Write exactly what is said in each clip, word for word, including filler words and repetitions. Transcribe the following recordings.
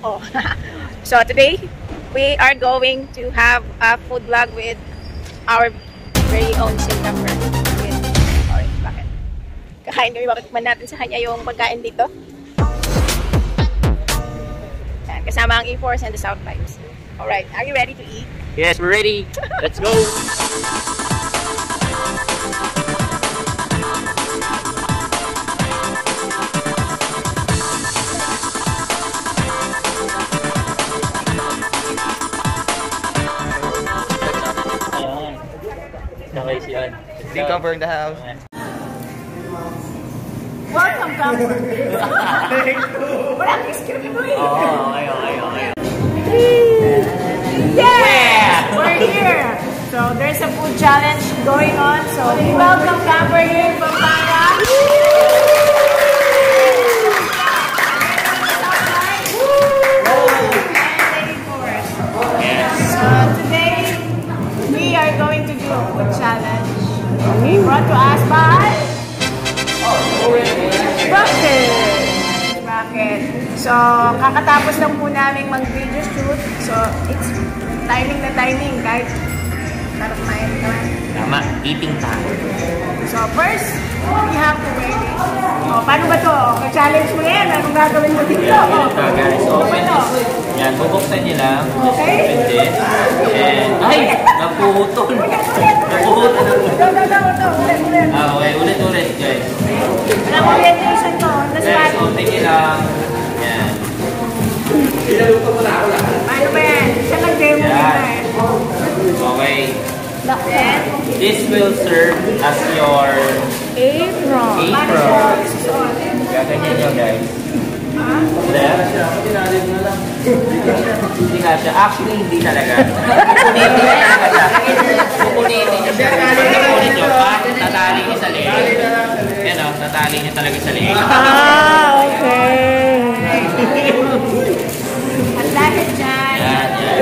Oh. So today, we are going to have a food vlog with our very own Singapore with Orange Bucket. Kakain kami, matikman natin sa kanya yung pagkain dito. Yan, kasama ang E Force and the South Vibes. Alright, are you ready to eat? Yes, we're ready. Let's go! Nice yan. Big cover in the house. Welcome, Camper! Walang script mo eh! Oo, okay, okay, okay. Yes! We're here! So, there's a food challenge going on. So, welcome, Camper here in Pampanga! So, today, we are going to do a food challenge. Okay, brought to us by Rocket! Rocket. So, kakatapos lang po namin mag-video shoot. So, it's timing na timing, guys. Sarap main naman. Tama, eating time. So, first, we have to wear this. O, paano ba to? Ka-challenge mo yan. Anong gagawin mo dito? Yeah, ganito guys. Open this. Yan, bubuksan nyo lang. Okay. Open this. And, ay! Napuhutol! Napuhutol! Ito, ito, ito. Ulit, ulit. Ah, okay. Ulit-ulit, guys. Walang orientation to. Guys, open nyo lang. Yan. Paano ba yan? Siya nag-demo nila eh. Okay. Then, This will serve as your apron. apron. Gaganyan nyo, guys. Left. Hindi nga siya. Actually, hindi talaga. Pupunitin niya talaga siya. Pupunitin niya siya. Pupunin nyo pa. Tatali niya sa leeg. Yan o. Tatali niya talaga sa leeg. Ah, okay. At dahil dyan. Yan, yan.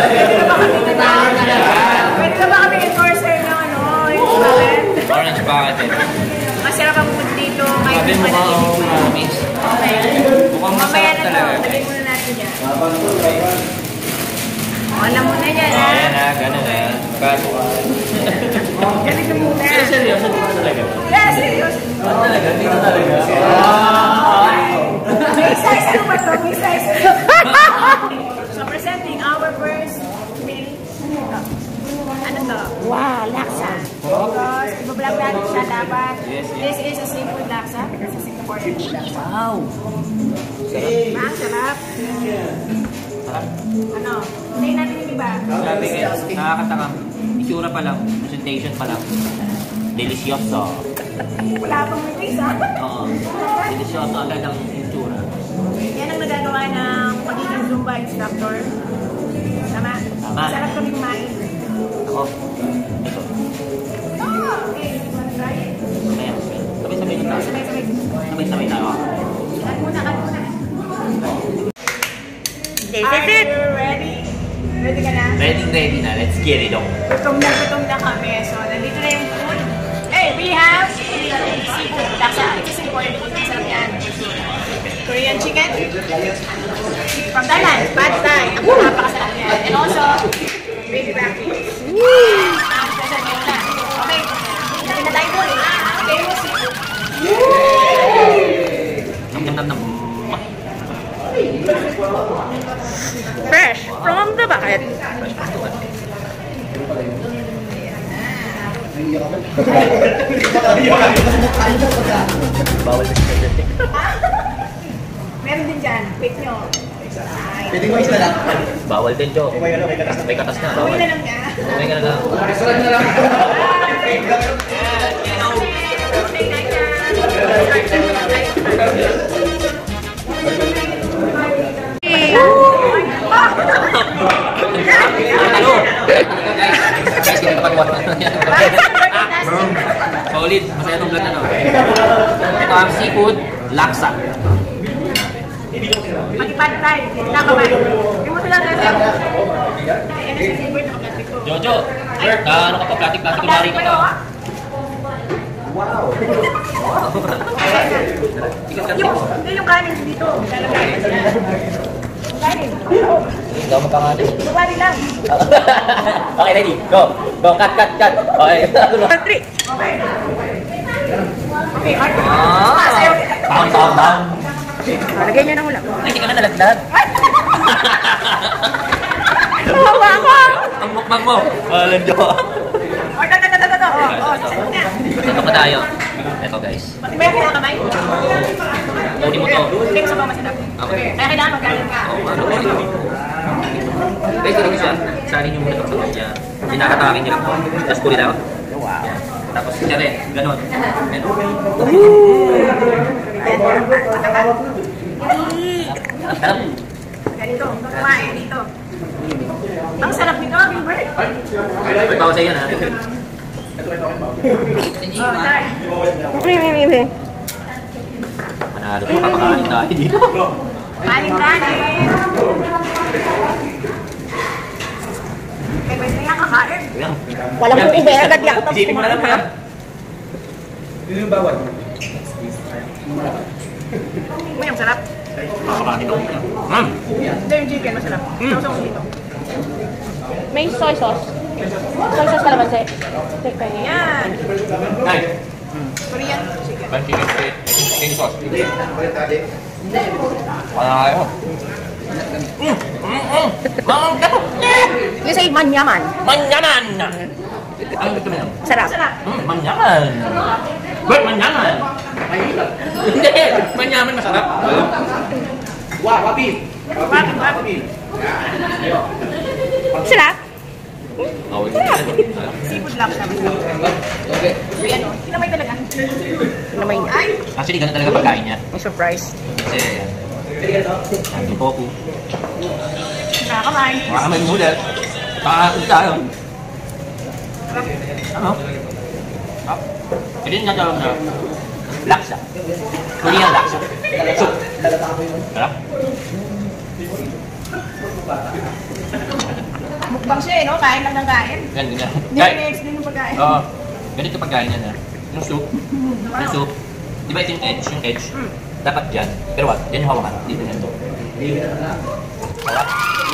Pwede ka ba kami enforcer ng ano? Yung bucket? Orange bucket. Masarap ang food dito. Kahit Sabi mo naman ka, ang oh, promise. okay. Mukhang Mamaya masarap na to. talaga. Lagay muna natin yan. O, alam mo na yan, ha? Ayan na, gano'n na. Cut. Ganito muna. Seryoso, dito talaga. Yeah, serious. Ah, talaga? Dito talaga? May size ano ba ito? May size. So, presenting our first meal. Ano to? Wow, laksa. Because, ibablog natin siya dapat. Yes, yes. This is a seafood laksa. This is Singaporean food laksa. Wow! Ang sarap. Ano? Hindi natin yung iba. Sabi nga, nakakatakam. Isura pa lang, presentation pa lang. Delicioso. Wala pang release, ha? Oo. Delicioso agad ang isura. Yan ang nagagawa ng pagiging Zumba instructor. Tama? Tama. Sarap kami kumain. Ako. Ito. Ah, okay. Wanna try it? Ayan. Sabay-sabay na tayo. Sabay-sabay. Sabay-sabay tayo. Cut muna, cut muna. This Are is it. you ready? Ready ka na? Ready, ready na. Let's get it on. Gutom na gutom na kami. So, nandito na yung food. Hey, we have seafood. Laksa. Ito is important food. Masarap yan. Korean chicken. From Thailand. Pad Thai. Ang napakasarap yan. And also, baby back ribs. Ah, sasabihin mo na. Okay. Hindi na tayo po. Okay mo seafood. Nam, nam, nam, nam. Fresh from the bucket. Bawal na siya. Meron din dyan. Wait nyo. Pwede mo isa lang. Bawal din, Jo. May katas na. Bawal. Uwi na lang nga. Okay ka na lang. Restaurant na lang. Hello! Guys, kinakapat mo. Solid. Masaya itong vlog na to. Ito ang seafood laksa. Mag-ipad tayo. Nakakamay. Hindi mo sila kasi. Ayan na si Silbert. Nakaplastic ko. Jojo, Bert, ah, ano ka pa? Platik-platik ko na rin ito. Wow! Yung, yung kanin dito. Lalagay. kanin. Ikaw magpangalan. Bumari lang. Okay, ready. Go. Go. Cut, cut, cut. Okay. Three. Okay. Okay, Art. Ah. Ah, sa'yo. Down, down, down. Ah, lagyan niyo ng ulam. Ay, hindi ka na nalaglag. Hawa ako! Ang mukbang mo. Walang joke. Art, art, art, art, art. Oh, oh, sa'yo na. Ito pa tayo. Ito guys. Pati ba yung kinakamay? Kunin mo to. Hindi ko sa bama sila. Okay. Kaya kailangan magkain ka. Oo, ano ko ito. Guys, ito siya. Sali niyo muna ito sa kanya. Pinakatangin niyo lang po. Tapos puli lang. Wow. Tapos siya rin. Ganon. Ganon. Ang sarap. Ganito. Kumain dito. Ang sarap nito, Gilbert. May bawa sa iyo na. Oh, Tay. May, may, may, may. Manalo pa kapakain tayo dito. Kanin, kanin. Eh, pwede nga kakain. Yan. Walang Yan, uube, agad yan. Isipin mo na lang Ha? yan. Yun yung bawal. Uy, ang sarap. Kapakain ito. Ma'am. Ito yung chicken, masarap. Sausaw ko dito. May soy sauce. Soy sauce kalamansi. Teka niya. Yan. Nice. Korean chicken. Pan chicken straight. Chicken sauce. Wala kayo. Mm, mm, mm. Mang kapok. You say manyaman. Manyaman! Ang gusto mo yan? Sarap. Sarap. Mm, manyaman! Bert, manyaman! Hindi! Manyaman masarap. Wah, papi. Bakit, bakit? Sarap. Oh, sarap. Seafood lang siya. Okay. Korean, oh. Kinamay talaga. Namay niya. Ay! Actually, ganun talaga pagkain niya. May surprise. Kasi, ang tofu. Nakakamain. Mga kamay noodle. Kakain tayo. Ano? Ah? Pwede nyo tawag na laksa. Korean laksa. Soup. Sarap. Mukbang siya eh, no? Kain lang ng kain. Yan, ganyan. Hindi ko na-explain yung pagkain. Oo. Ganito pagkain yan ha. Yung soup. Yung soup. Di ba ito yung edge? Yung edge. Dapat dyan. Pero wag. Yan yung hawakan. Dito nyo ito. Sarap.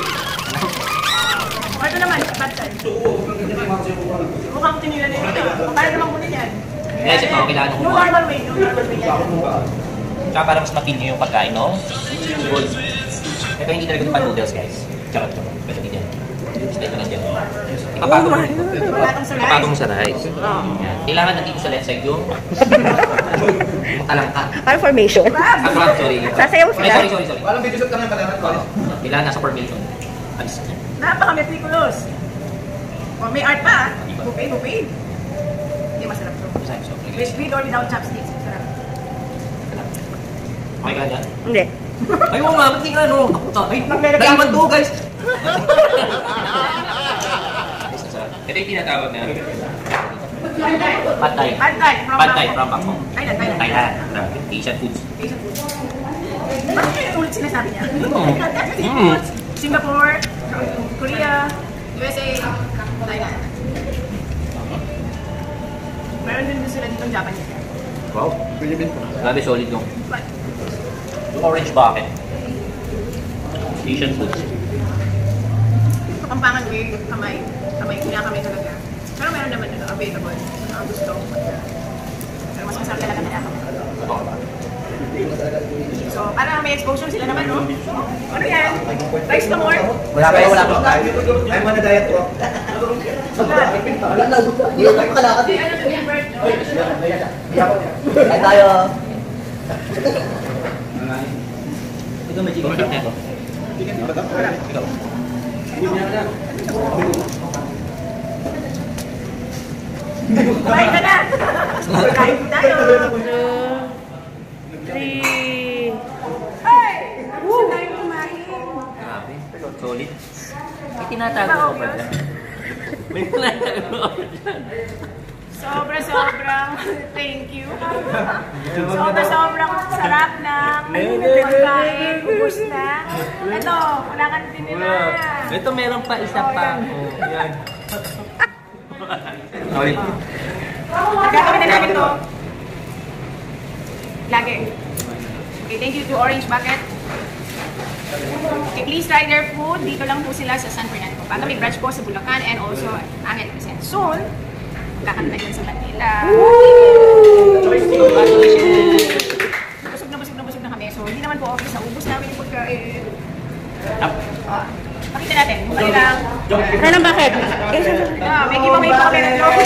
O, ito naman, pad thai. Mukhang tinila na yun. O, paano naman kunin yan? Guys, ito, kailangan Yung kumuha. normal way, yung normal way yan. Tsaka para mas mapil nyo yung pagkain, no? Good. Ito hindi talaga ito pa noodles, guys. Charot ko. Pero hindi yan. Basta ito lang dyan. Ipapagong mo ito. Patong sa Ipapagong rice. mo sa rice. Yan. Kailangan nandito sa left side yung talangka. Ano formation? Ah, crab, sorry. Sasayaw sila. Ay, sorry, sorry, sorry. Walang video shoot kami pala. Kailangan nasa formation. Alis niya. Napaka-meticulous. O, may art pa ah. Buffet, buffet. Hindi masarap to. Sorry, sorry. With with or without chopsticks. Masarap. Okay ka dyan? Hindi. Ay, oo nga, ba't di ka ano? Ay, Magre-reklamo. naiwan to, guys! Ito yung tinatawag na Pad Thai. Pad Thai from Pad Thai Bangkok. from Bangkok. Thailand, Thailand. Thailand. Grabe. Asian foods. Asian food. Bakit yun yung ulit sinasabi niya? Mm. Singapore, Korea, U S A, Thailand. Meron din din sila dito ng Japanese. Wow. Grabe, solid yung But, yung orange bucket. Asian foods. Kapampangan ko yung kamay. Kamay, kinakamay talaga. Pero meron naman ano, available. Ang gusto. Pero mas masarap talaga na kamay. So, para may exposure sila naman, no? Ano yan? Rice ka more? Wala pa, wala pa. I'm on a diet bro. Wala na. Hindi ko kalakad Hindi, eh. ano to, Gilbert? Ay tayo. Ito may chicken soup nito. Kumain ka na! Kain po tayo! Three. Hey! Gusto tayo kumain. Grabe. Solid. May tinatago ko ba dyan? May tinatago ko ba dyan? Sobra-sobrang thank you. Sobra-sobrang sarap na pagkain. Ubus na. Ito, wala ka din nila. Ito meron pa isa pa. Oh, yan. Sorry. Gagawin na namin ito. Lagi. Okay, thank you to Orange Bucket. Okay, please try their food. Dito lang po sila sa San Fernando. Pampanga. May branch po sa Bulacan and also Angel Crescent. Soon, kakanta yan sa Manila. Busog na busog na busog na kami. So, hindi naman po office na ubus namin yung pagkain. Ah, pakita natin. Mukha lang. Ano bakit? Ah, may giveaway po kami ng logo.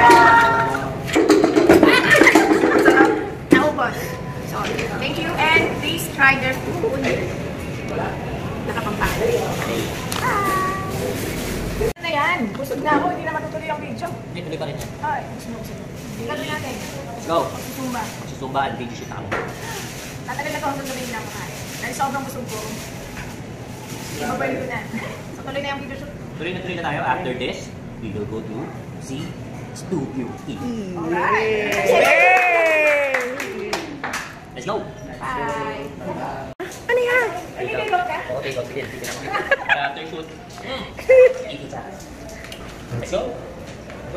Naubos. So, thank you and please try their food. Nakapampang. Ano na yan? Busog na ako. Hindi na matutuloy ang video. Hindi, tuloy pa rin yan. Ay, busog na busog. Gagawin natin. Go! Susumba. Susumba at video shoot ako. Tatagal na ito hanggang gabi na makain. Dahil sobrang busog ko. Ibabalik ko na. So, tuloy na yung video shoot. Tuloy na tuloy na tayo. After this, we will go to see Studio E. Alright. Let's go! Bye. Ano yan? Hindi kayo ka? Okay, go. Sige, sige na. After shoot. Ikot sa akin. Let's go! Go!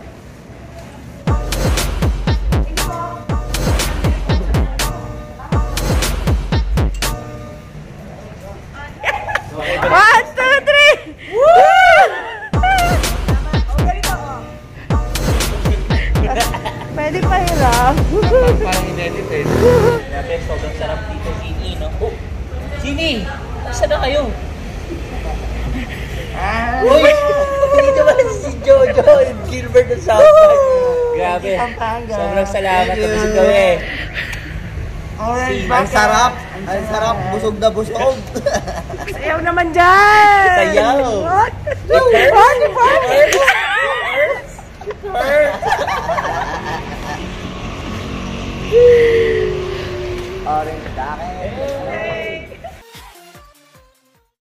One, two, three! Woo! Oh, ganito oh. Pwede pa hirap. Parang in-edit eh. Grabe, sobrang sarap dito, Sini, no? Oh! Sini! Saan na kayo? Uy! Dito ba si Jojo and Gilbert ng South Park? Grabe. Sobrang salamat na busog kami. Ang sarap! Ang sarap! Busog na busog! Sayaw naman dyan! Sayaw! What? It What? hurts! What? It hurts! It hurts! Orange jacket!